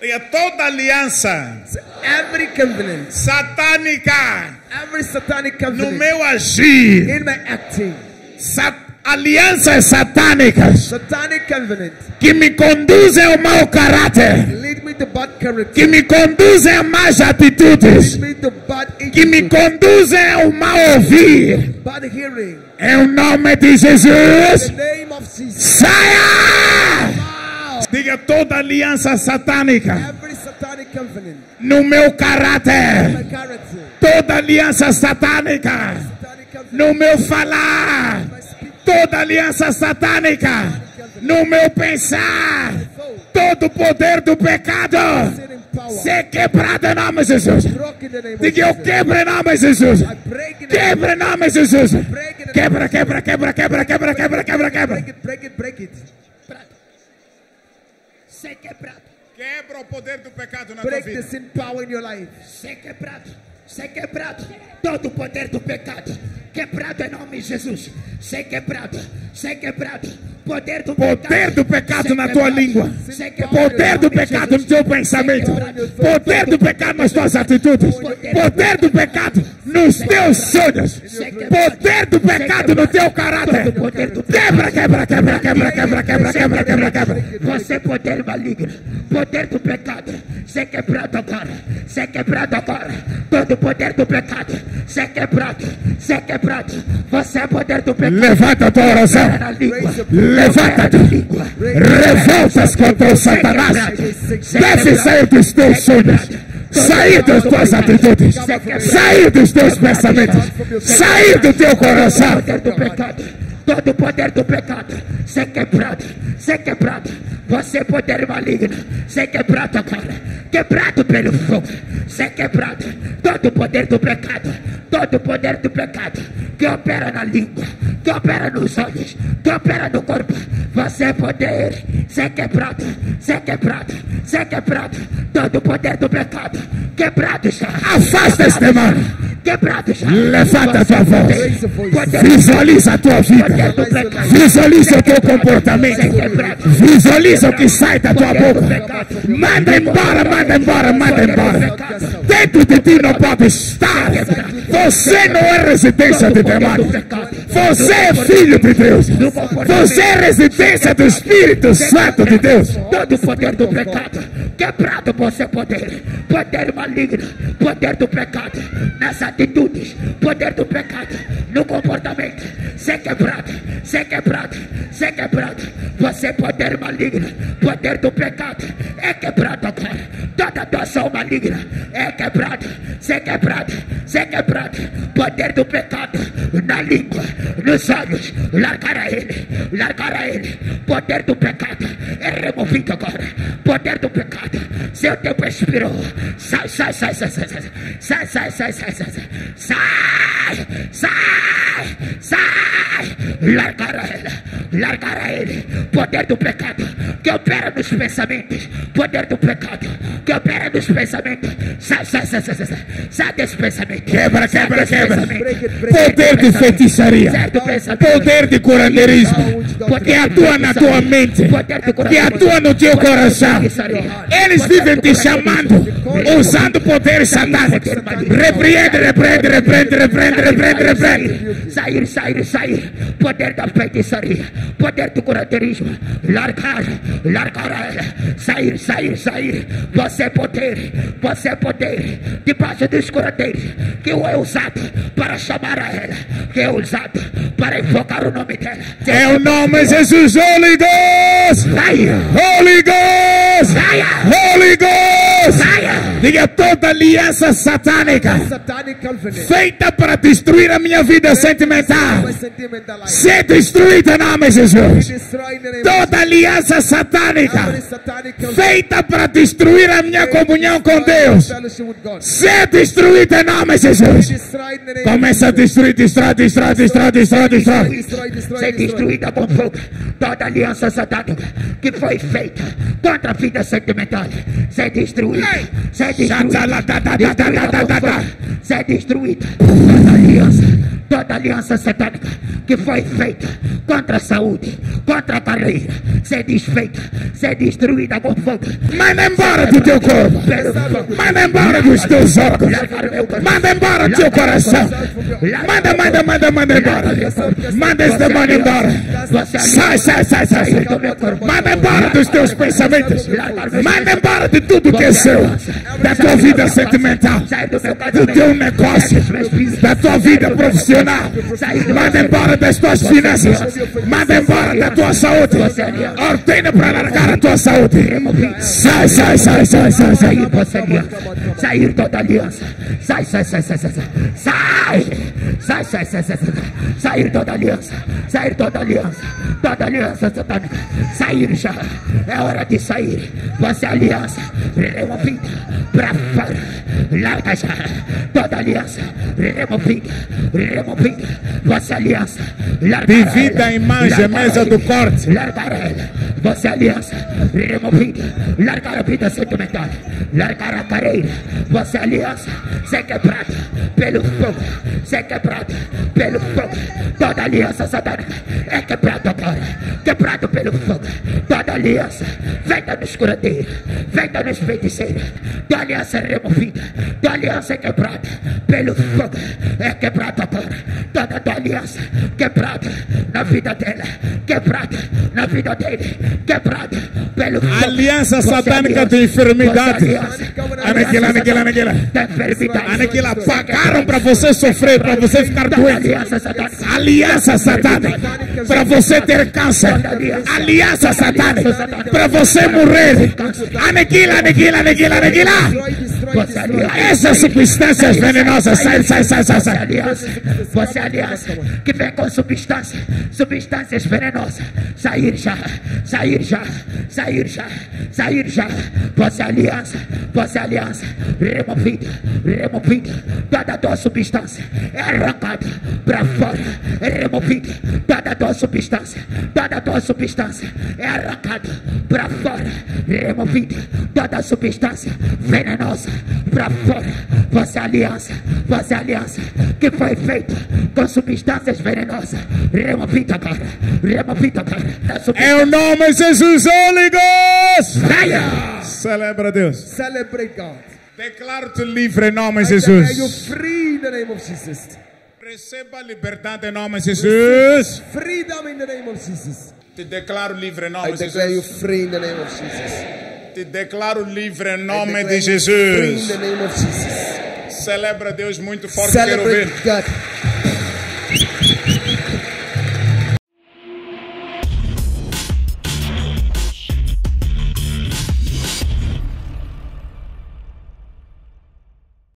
Diga toda aliança Every covenant, satânica every satanic no covenant meu agir, in my acting, alianças satânicas satanic covenant, que me conduzem ao mau caráter, lead me to bad character, que me conduzem a más atitudes, lead me to bad que me attitude, conduzem ao mau ouvir. bad hearing. Em nome de Jesus, In the name of Jesus. saia! Wow. Diga toda aliança satânica Every satanic covenant, no meu caráter, my character, toda aliança satânica satanic covenant, no meu falar, my speech, toda aliança satânica no meu pensar, todo o poder do pecado sin and power, ser quebrado em nome de Jesus. broke in the name of Diga eu Jesus. quebro em nome de Jesus. I break it, Quebra em nome de Jesus. break it, Quebra, quebra, quebra, quebra, quebra, quebra, quebra, quebra. break it, break it, break it. Ser quebrado, Quebra o poder do pecado na tua Break the vida. sin power in your life. ser quebrado, ser quebrado. Todo o poder do pecado, quebrado em nome de Jesus. Ser quebrado, ser quebrado. Poder do Pecado na tua língua. Ser quebrado, Poder do pecado no teu pensamento. Poder do pecado nas tuas atitudes. Poder do pecado nos teus sonhos. Poder do pecado no teu caráter. Quebra, quebra, quebra, quebra, quebra, quebra, quebra, quebra, quebra. Você poder maligno, poder do pecado, ser quebrado agora, ser quebrado agora. Todo o poder do pecado, ser quebrado, ser quebrado. Você é poder do pecado. Levanta a tua oração. Na língua, Levanta-te. Revoltas contra o Satanás. Deve sair dos teus sonhos. Sair das tuas atitudes. Sair dos teus pensamentos. Sair do teu coração. poder do pecado, todo o poder do pecado, ser quebrado, ser quebrado. Você poder maligno, ser quebrado agora, quebrado pelo fogo, ser quebrado. Todo o poder do pecado, todo o poder do pecado que opera na língua, que opera nos olhos, que opera no corpo. Você poder ser quebrado, ser quebrado, ser quebrado. Todo o poder do pecado, quebrado já. Afasta este demônio. Quebrado já. Levanta a tua voz. Visualiza a tua vida. Visualiza o teu comportamento. Visualiza o que sai da tua boca. Manda embora, manda embora, manda embora. Dentro de ti não pode estar. Você não é residência de demônio. Você é filho de Deus. Você é residência do Espírito Santo de Deus. Todo o poder do pecado, quebrado você poder, poder maligno, poder do pecado, nas atitudes, poder do pecado, no comportamento, ser quebrado, ser quebrado, ser quebrado. Você poder maligno, poder do pecado, é quebrado agora. Toda atuação maligna é quebrado, ser quebrado, ser quebrado. Poder do pecado na língua, nos olhos, largar a ele, largar a ele. Poder do pecado é removido agora. Poder do pecado, seu tempo expirou. Sai, sai, sai, sai, sai, sai, sai, sai, sai, sai, sai, sai, sai, sai, largar a ele, largar a ele. Poder do pecado que opera nos pensamentos, poder do pecado que opera nos pensamentos. Sai, sai, sai, sai, sai, sai, sai desse pensamento. Quebra, quebra, quebra. Break Poder de feitiçaria. Certo pensamento. Poder de curandeirismo. Que atua na tua mente. Que atua no teu coração. Eles vivem te chamando, usando poderes satânicos. Repreende, repreende, repreende, repreende, repreende, repreende. Sair, sair, sair. Poder da feitiçaria, poder do curandeirismo. Largar, largar ela. Sair, sair, sair. Você é poder debaixo dos curandeiros que é usado para chamar a ela, que é usado para invocar o nome dela. É o nome de Jesus, Holy Ghost. Saia, Holy Ghost. saia, Holy Ghost. saia. Diga toda aliança satânica satanic covenant, feita para destruir a minha vida sentimental. my sentimental life, Ser destruída em nome de Jesus. destroy in the name of Toda aliança satânica every satanic covenant, feita para destruir a minha comunhão com Deus. fellowship with God, Ser destruída em nome de Jesus. destroy in the name Começa a destruir, destrói, destrói, destrói, destrói, destrói. destroy, destroy, Ser destroy. destruída com fogo. Toda aliança satânica que foi feita contra a vida sentimental, ser destruída, ser destruída, ser destruída. Toda aliança satânica que foi feita contra a saúde, contra a carreira, ser desfeita, ser destruída com fogo. Manda embora do teu corpo. Manda embora dos teus órgãos. Manda embora do teu coração. Manda embora. Manda esse demônio embora. Sai. Manda embora dos teus pensamentos. Manda embora de tudo que é seu. Da tua vida sentimental. Do teu negócio. Da tua vida profissional. Manda embora das tuas finanças. Manda embora da tua saúde. Ordena para largar a tua saúde. Sai. Sair toda aliança. Sai. Sair toda aliança. Sair toda aliança. Toda aliança satânica. Sair já. É hora de sair. Você aliança removida para fora. Larga já. Toda aliança removida. Você aliança. Divida a imagem, mesa do corte. Largar ela. Você aliança removida. Largar a vida sentimental. Largar a carreira. Você aliança ser quebrada pelo fogo. Ser quebrada pelo fogo. Toda aliança satânica é quebrada agora. Quebrado pelo fogo. Toda aliança feita no escureteiro, feita nos feiticeiros. Toda aliança removida. Toda aliança é quebrada pelo fogo. É quebrada agora. Toda aliança quebrada na vida dela. Quebrada na vida dele. Quebrada pelo fogo. Aliança satânica de enfermidade. Aniquila. Pagaram para você sofrer, para você ficar doente. Aliança satânica para você ter câncer. Aliança satânica para você morrer. Aniquila. Essas substâncias venenosas. Sai. Você aliança que vem com substâncias venenosas. Sair já. Você aliança removida. Toda a tua substância é arrancada para fora. Removida. Toda a tua substância é arrancada para fora. Removida. Toda a substância venenosa para fora. Você aliança que foi feita com substâncias venenosas. Removida agora. É o nome de Jesus, Holy Ghost. Saia. Celebra Deus. Celebrate God. Declaro-te livre em nome de I declare you Jesus. free in the name of Jesus. Receba liberdade em nome de Jesus. Freedom in the name of Jesus. Te declaro livre em I nome de declare you Jesus. free in the name of Jesus. Te declaro livre em I nome declare de you free in Jesus. the name of Jesus. Celebra Deus muito forte, quero Celebrate ouvir. God.